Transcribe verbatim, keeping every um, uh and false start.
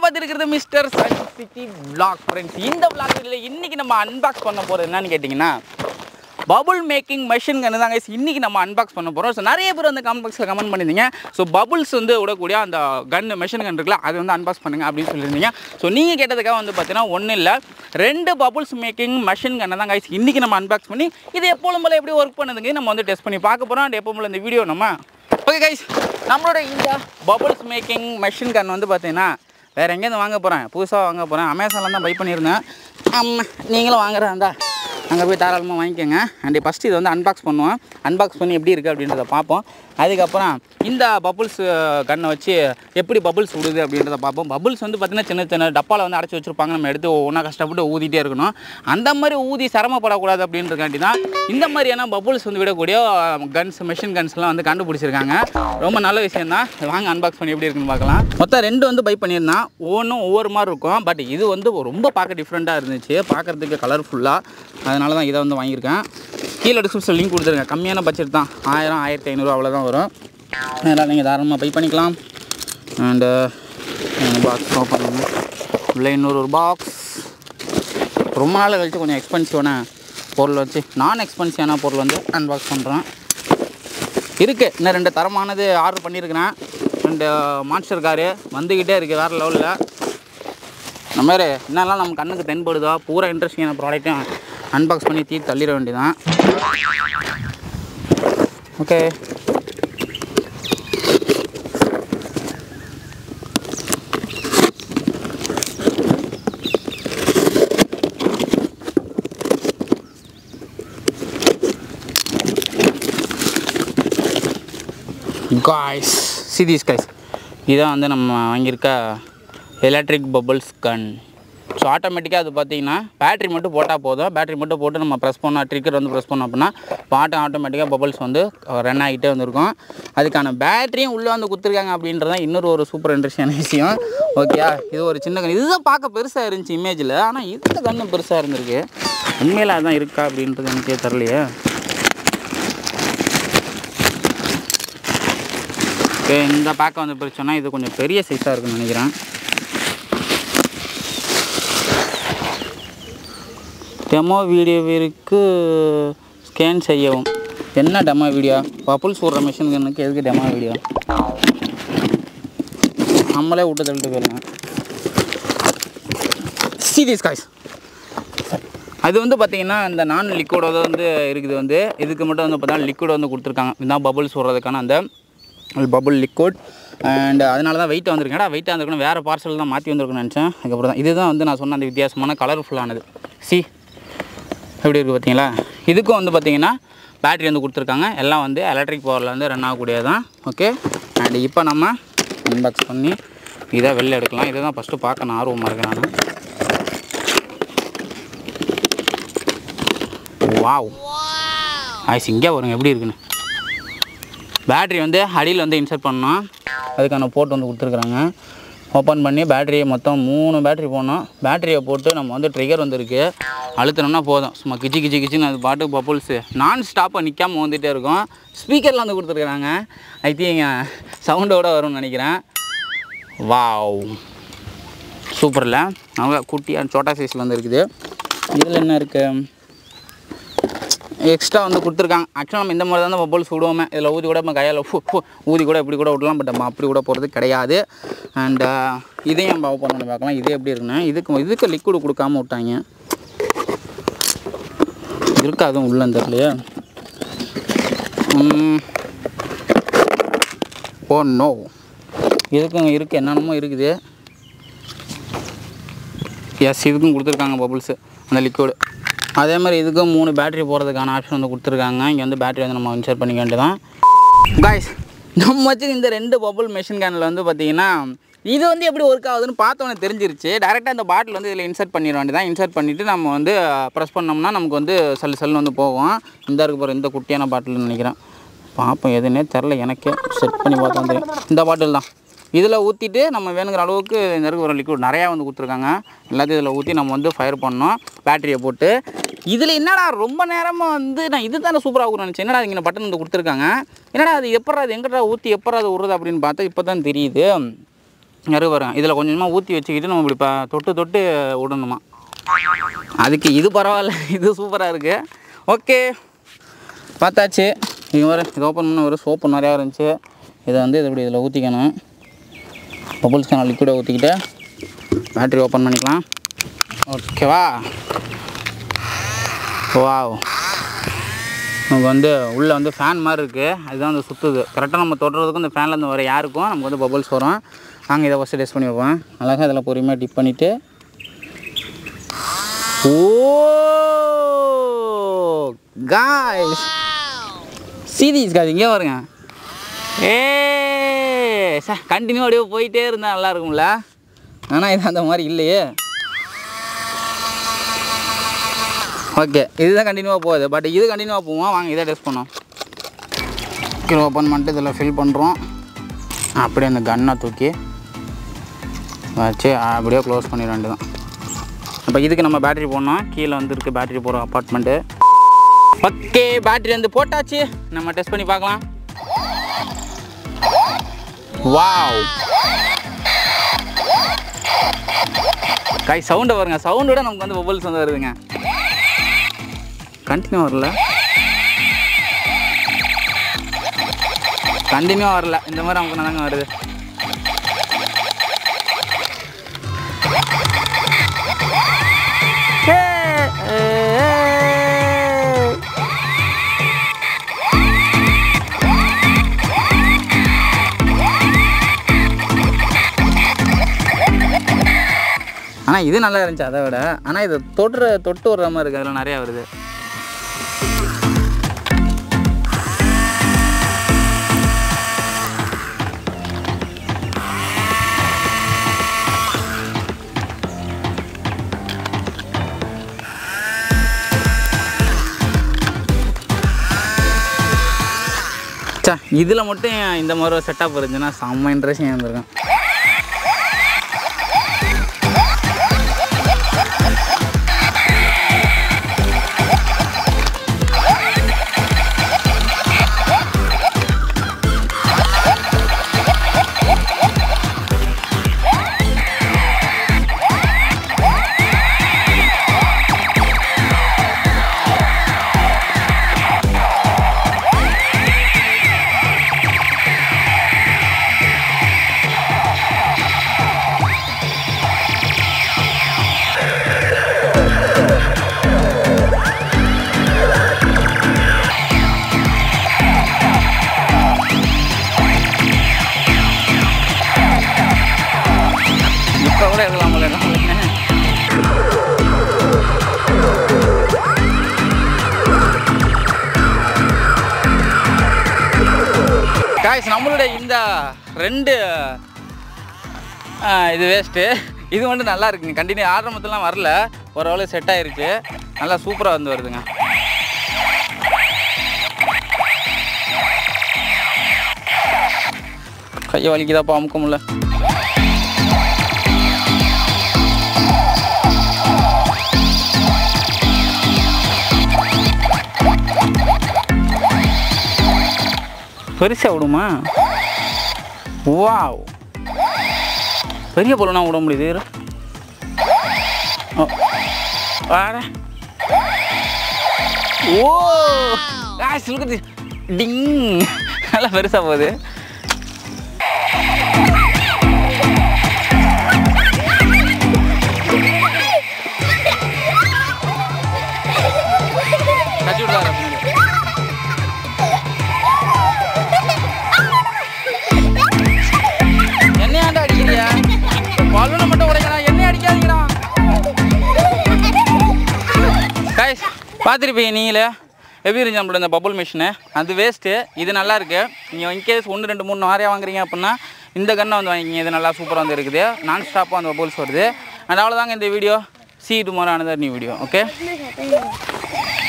பார்த்துருக்கிறது mister science city vlog friends. இந்த vlog வீடியோவில் இன்றைக்கி நம்ம அன்பாக்ஸ் பண்ண போகிறது என்னன்னு கேட்டிங்கன்னா பபுள் மேக்கிங் மெஷின் கன்று தாங்க இன்றைக்கி நம்ம அன்பாக்ஸ் பண்ண போகிறோம். ஸோ நிறைய பேர் வந்து கமெண்ட் பாக்ஸில் கமெண்ட் பண்ணியிருந்தீங்க. ஸோ பபுள்ஸ் வந்து விடக்கூடிய அந்த கன் மெஷின் கன் இருக்குல்ல அது வந்து அன்பாக்ஸ் பண்ணுங்க அப்படின்னு சொல்லியிருந்தீங்க. ஸோ நீங்கள் கேட்டதுக்காக வந்து பார்த்தீங்கன்னா ஒன்றும் இல்லை, ரெண்டு பபுள்ஸ் மேக்கிங் மெஷின் கன்னை தான் கைஸ் இன்றைக்கி நம்ம அன்பாக்ஸ் பண்ணி இது எப்போதும் போல எப்படி ஒர்க் பண்ணுதுங்க நம்ம வந்து டெஸ்ட் பண்ணி பார்க்க போகிறோம். அண்ட் எப்போ போல இந்த வீடியோ நம்ம ஓகே கைஸ், நம்மளோட இந்த பபுள்ஸ் மேக்கிங் மெஷின் கன் வந்து பார்த்தீங்கன்னா வேறு எங்கேருந்து வாங்க போகிறேன், புதுசாக வாங்க போகிறேன். அமேசானில் தான் பை பண்ணியிருந்தேன். ஆமாம், நீங்களும் வாங்குறாண்டா அங்கே போய் தாராளமாக வாங்கிக்கோங்க. அண்ட் ஃபஸ்ட்டு இதை வந்து அன்பாக்ஸ் பண்ணுவோம். அன்பாக்ஸ் பண்ணி எப்படி இருக்குது அப்படின்றத பார்ப்போம். அதுக்கப்புறம் இந்த பபுள்ஸ் கன்னை வச்சு எப்படி பபுள்ஸ் விடுது அப்படின்றத பார்ப்போம். பபுள்ஸ் வந்து பார்த்திங்கன்னா சின்ன சின்ன டப்பாவில் வந்து அடைச்சி வச்சுருப்பாங்க, நம்ம எடுத்து ஒன்றா கஷ்டப்பட்டு ஊதிட்டே இருக்கணும். அந்த மாதிரி ஊதி சிரமப்படக்கூடாது அப்படின்றதுக்காண்டி தான் இந்த மாதிரியான பபுள்ஸ் வந்து விடக்கூடிய கன்ஸ் மெஷின் கன்ஸ்லாம் வந்து கண்டுபிடிச்சிருக்காங்க. ரொம்ப நல்ல விஷயம் தான். வாங்க அன்பாக்ஸ் பண்ணி எப்படி இருக்குன்னு பார்க்கலாம். மொத்தம் ரெண்டு வந்து பை பண்ணியிருந்தான், ஒவ்வொன்றும் ஒவ்வொரு மாதிரி இருக்கும். பட் இது வந்து ரொம்ப பார்க்க டிஃப்ரெண்ட்டாக இருந்துச்சு, பார்க்குறதுக்கு கலர்ஃபுல்லாக. அதனால தான் இதை வந்து வாங்கியிருக்கேன். கீழே டிஸ்கிரிப்ஷன் லிங்க் கொடுத்துருங்க. கம்மியான பட்ஜெட் தான், ஆயிரம் ஆயிரத்தி ஐநூறு அவ்வளோதான் வரும். அதனால் நீங்கள் தாராளமாக பை பண்ணிக்கலாம். அண்டு பாக்ஸ் ஓப்பன் பண்ணுங்க. இல்லை இன்னொரு ஒரு பாக்ஸ் ரொம்ப நாள் கழித்து கொஞ்சம் எக்ஸ்பென்சிவான பொருள் வச்சு நான் எக்ஸ்பென்சிவான பொருள் வந்து அன்பாக்ஸ் பண்ணுறேன். இருக்குது இன்னும் ரெண்டு தரமானது ஆர்டர் பண்ணியிருக்கிறேன். ரெண்டு மான்ஸ்டர் காரு வந்துக்கிட்டே இருக்குது வேறு லெவலில். இந்த மாதிரி என்னெல்லாம் நம்ம கண்ணுக்கு தென்படுதோ பூரா இன்ட்ரெஸ்டிங்கான ப்ராடக்ட்டும் அன்பாக்ஸ் பண்ணி தீ தள்ளிட வேண்டியதான். Okay, guys see these guys, இதான் வந்து நம்ம வாங்கியிருக்க எலக்ட்ரிக் பபுள்ஸ் கன். ஸோ ஆட்டோமேட்டிக்காக அது பார்த்திங்கன்னா பேட்ரி மட்டும் போட்டால் போதும். பேட்ரி மட்டும் போட்டு நம்ம ப்ரெஸ் பண்ணால் ட்ரிக்கர் வந்து ப்ரெஸ் பண்ணோம் அப்படின்னா பாட்டு ஆட்டோமேட்டிக்காக பபுள்ஸ் வந்து ரன் ஆகிட்டே வந்துருக்கும். அதுக்கான பேட்டரியும் உள்ளே வந்து கொடுத்துருக்காங்க அப்படின்றதான் இன்னொரு ஒரு சூப்பர் இன்ட்ரெஸ்டிங்கான விஷயம். ஓகே, இது ஒரு சின்ன கன். இதுதான் பார்க்க பெருசாக இருந்துச்சு இமேஜில், ஆனால் இந்த கன்னும் பெருசாக இருந்திருக்கு. உண்மையில் அதுதான் இருக்கா அப்படின்றது எனக்கே தெரியலையே. ஓகே, இந்த பேக்கை வந்து பிரிச்சோன்னா இது கொஞ்சம் பெரிய சைஸாக இருக்குன்னு நினைக்கிறேன். டெமோ வீடியோவிற்கு ஸ்கேன் செய்யவும். என்ன டெமோ வீடியோ? பபுள்ஸ் விட்ற மிஷினுக்கு எதுக்கு டெமோ வீடியோ? நம்மளே விட்டு தள்ளிட்டு போயிடலாம். see these guys, அது வந்து பார்த்திங்கன்னா இந்த நான் லிக்விடோட வந்து இருக்குது. வந்து இதுக்கு மட்டும் வந்து பார்த்தா லிக்விட் வந்து கொடுத்துருக்காங்க. இதுதான் பபுள்ஸ் விட்றதுக்கான அந்த பபுள் லிக்விட். அண்ட் அதனால தான் வெயிட்டாக வந்திருக்கேன். வெயிட்டாக வந்திருக்கணும், வேறு பார்சல் தான் மாற்றி வந்திருக்குன்னு நினச்சேன். அதுக்கப்புறம் தான் இதுதான் வந்து நான் சொன்ன அந்த வித்தியாசமான கலர்ஃபுல்லானது. சி எப்படி இருக்குது பார்த்தீங்களா? இதுக்கும் வந்து பார்த்திங்கன்னா பேட்ரி வந்து கொடுத்துருக்காங்க. எல்லாம் வந்து எலக்ட்ரிக் பவரில் வந்து ரன் ஆகக்கூடியது தான். ஓகே, அண்ட் இப்போ நம்ம அன்பாக்ஸ் பண்ணி இதை வெளில எடுக்கலாம். இதை தான் ஃபஸ்ட்டு பார்க்க நான் ஆர்வமாக இருக்கேன் நான். வாவ் ஆயிஸ், இங்கே வருங்க எப்படி இருக்குன்னு. பேட்ரி வந்து அடியில் வந்து இன்சர்ட் பண்ணோம், அதுக்கான போர்ட் வந்து கொடுத்துருக்குறாங்க. ஓப்பன் பண்ணி பேட்டரியை மொத்தம் மூணு பேட்ரி போடணும். பேட்டரியை போட்டு நம்ம வந்து ட்ரிகர் வந்துருக்கு, அழுத்தினோம்னா போதும். சும்மா கிச்சி கிச்சி கிச்சின்னு அது பாட்டுக்கு பபுள்ஸு நான் ஸ்டாப்பாக நிற்காமல் வந்துகிட்டே இருக்கும். ஸ்பீக்கரில் வந்து கொடுத்துருக்குறாங்க. ஐ திங்க் சவுண்டோடு வரும்னு நினைக்கிறேன். வாவ் சூப்பரில் நல்லா குட்டியாக சோட்டா சைஸில் வந்து இருக்குது. இதில் என்ன இருக்குது எக்ஸ்ட்ரா வந்து கொடுத்துருக்காங்க. ஆக்சுவலாக நம்ம இந்த மாதிரி தான் பபுள்ஸ் விடுவோமே. இதில் ஊதி கூட நம்ம கையால் ஊதி கூட இப்படி கூட விடலாம். பட் நம்ம அப்படி கூட போகிறது கிடையாது. அண்ட் இதையும் நம்ம ஓப்பன் பண்ணி பார்க்கலாம். இதே எப்படி இருக்குன்னா இதுக்கு இதுக்கு லிக்விட் கொடுக்காம விட்டாங்க. இருக்கா அதுவும் உள்ள தெரியலையே. ஓ நோ, இதுக்கும் இருக்குது, என்னென்னமோ இருக்குது. எஸ், இதுக்கும் கொடுத்துருக்காங்க பபுள்ஸு அந்த லிக்விடு. அதே மாதிரி இதுக்கும் மூணு பேட்டரி போகிறதுக்கான ஆப்ஷன் வந்து கொடுத்துருக்காங்க. இங்கே வந்து பேட்டரி வந்து நம்ம இன்சர்ட் பண்ணிக்க வேண்டியதான். காய்ஸ், நம்ம வச்சு இந்த ரெண்டு பபுள் மெஷின் கேனில் வந்து பார்த்திங்கன்னா இது வந்து எப்படி ஒர்க் ஆகுதுன்னு பார்த்தோன்னே தெரிஞ்சிருச்சு. டேரெக்டாக இந்த பாட்டில் வந்து இதில் இன்சர்ட் பண்ணிட வேண்டியதான். இன்சர்ட் பண்ணிவிட்டு நம்ம வந்து ப்ரெஸ் பண்ணோம்னா நமக்கு வந்து சல் சல்னு வந்து போகும். இந்த இருக்க போகிற இந்த குட்டியான பாட்டில்னு நினைக்கிறேன். பார்ப்போம், எதுன்னே தெரில எனக்கே. செட் பண்ணி பார்த்தா தெரியும். இந்த பாட்டில் தான். இதில் ஊற்றிட்டு நம்ம வேணுங்கிற அளவுக்கு இந்த இருக்க ஒரு லிக்விட் நிறையா வந்து கொடுத்துருக்காங்க. எல்லாத்தையும் இதில் ஊற்றி நம்ம வந்து ஃபயர் பண்ணோம் பேட்டரியை போட்டு. இதில் என்னடா ரொம்ப நேரமாக வந்து நான் இது தானே சூப்பராக ஆகும்னு நினச்சேன். என்னடா இங்கே பட்டன் வந்து கொடுத்துருக்காங்க. என்னடா அது எப்படா அது எங்கடா ஊற்றி எப்படா அது விடுறது அப்படின்னு பார்த்தா இப்போ தான் தெரியுது. நிறைய பாருங்க இதில் கொஞ்சமாக ஊற்றி வச்சுக்கிட்டு நம்ம இப்படி இப்போ தொட்டு தொட்டு விடணுமா. அதுக்கு இது பரவாயில்ல, இது சூப்பராக இருக்குது. ஓகே பார்த்தாச்சு. இது வர இது ஓப்பன் பண்ண ஒரு சோப்பு நிறையா இருந்துச்சு. இதை வந்து இது இப்படி இதில் ஊற்றிக்கணும். பபுள்ஸ் நான் லிக்விடை ஊற்றிக்கிட்டு பேட்ரி ஓப்பன் பண்ணிக்கலாம். ஓகேவா? வாவ், நமக்கு வந்து உள்ளே வந்து ஃபேன் மாதிரி இருக்குது. அதுதான் வந்து சுற்றுது. கரெக்டாக நம்ம தொடுறதுக்கும் இந்த ஃபேன்லேருந்து வர யாருக்கும் நமக்கு வந்து பபுள்ஸ் வரும். நாங்கள் இதை ஃபஸ்ட்டு டெஸ்ட் பண்ணி வைப்போம். அழகாக இதில் பொறுமையாக டிப் பண்ணிவிட்டு ஓ காய்ஸ் சீரியஸ் காய்ஸ் இங்கே வருங்க. ஏ சார் கண்டினியூ அப்படியே போயிட்டே இருந்தால் நல்லா இருக்கும்ல. ஆனால் இது அந்த மாதிரி இல்லையே. ஓகே இதுதான் கண்டினியூவாக போகுது. பட் இது கண்டினியூவாக போவோம். வாங்க இதை டெஸ்ட் பண்ணோம். கீழே ஓப்பன் பண்ணிட்டு இதில் ஃபில் பண்ணுறோம். அப்படியே அந்த கன்னை தூக்கி வச்சு அப்படியே க்ளோஸ் பண்ணிட வேண்டியதான். இப்போ இதுக்கு நம்ம பேட்டரி போடணும். கீழே வந்து இருக்குது பேட்டரி போகிற அப்பார்ட்மெண்ட்டு. ஓகே பேட்டரி வந்து போட்டாச்சு. நம்ம டெஸ்ட் பண்ணி பார்க்கலாம். வாவ் கை சவுண்டை பாருங்க. சவுண்டோட நமக்கு வந்து பபுள்ஸ் வந்து வருதுங்க. கண்டினியூ வரல, கண்டினியூ வரல. இந்த மாதிரி நமக்கு தாங்க வருது. ஆனால் இது நல்லா இருந்துச்சு அதை விட. ஆனால் இது தொடுற தொட்டு வர்ற மாதிரி இருக்குது. அதில் நிறையா வருது. சா இதில் மட்டும் இந்த மாதிரி ஒரு செட்டப் இருந்துச்சுன்னா செம்ம இன்ட்ரெஸ்டிங்காக இருந்திருக்கும். காய்ஸ் நம்மளுடைய இந்த ரெண்டு இது வேஸ்ட்டு. இது வந்து நல்லா இருக்குங்க. கண்டினியூ ஆரம்பத்துலாம் வரல, ஓரளவு செட் ஆகிருக்கு. நல்லா சூப்பராக வந்து வருதுங்க. கையை வலிக்குதாப்பா, அமுக்க முடியல. பெருசாக விடுமா? வாவ் பெரிய பொருள்னா விட முடியுது. வாட ஓ காசு இருக்குது. டிங் நல்லா பெருசாக போகுது. கட்டி விடுறாரு. என்னையாண்டா அடிக்கிறியா? பலூனை மட்டும் உடைக்கணும், என்ன அடிக்காதீங்கடா. காய்ஸ் பார்த்துருப்பீங்க நீங்களே எப்படி இருந்துச்சு நம்மளோட இந்த பபுள் மிஷினு. அது வேஸ்ட்டு, இது நல்லாயிருக்கு. நீங்கள் இன்கேஸ் ஒன்று ரெண்டு மூணு நிறையா வாங்குறீங்க அப்படின்னா இந்த கன்னை வந்து வாங்கிக்கிங்க. இது நல்லா சூப்பராக வந்து இருக்குது. நான் ஸ்டாப்பாக அந்த பபுள்ஸ் வருது. அண்ட் அவ்வளோதாங்க இந்த வீடியோ. See you tomorrow another new video. Okay.